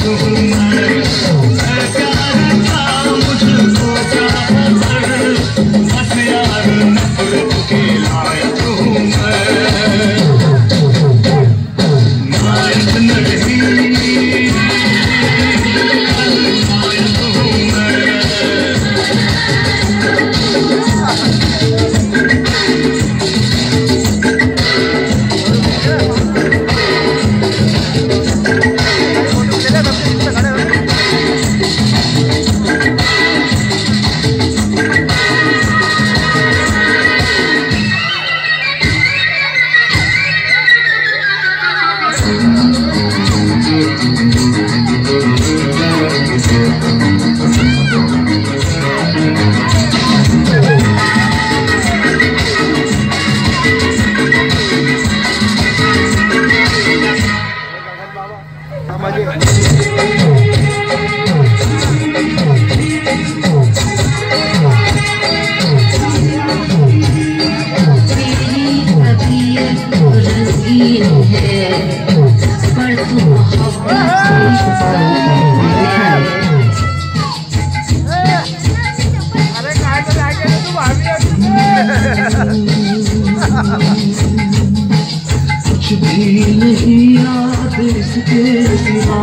कुछ भी नहीं याद इसके सिवा,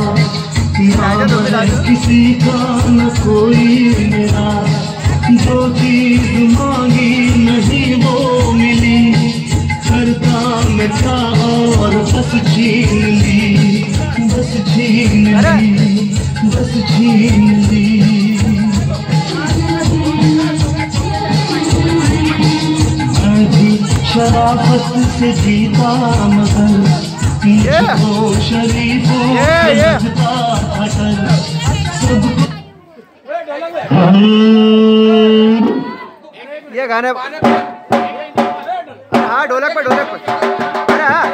किसी का न कोई मेरा। जो चीज मांगी नहीं वो मिली, करता मैं था और बस छीन ली, बस छीन ली, बस छीन ली। मैं भी शराफत से जीता मगर मुझको शरीफों समझता अटल। ये गाने हाँ ढोलक पे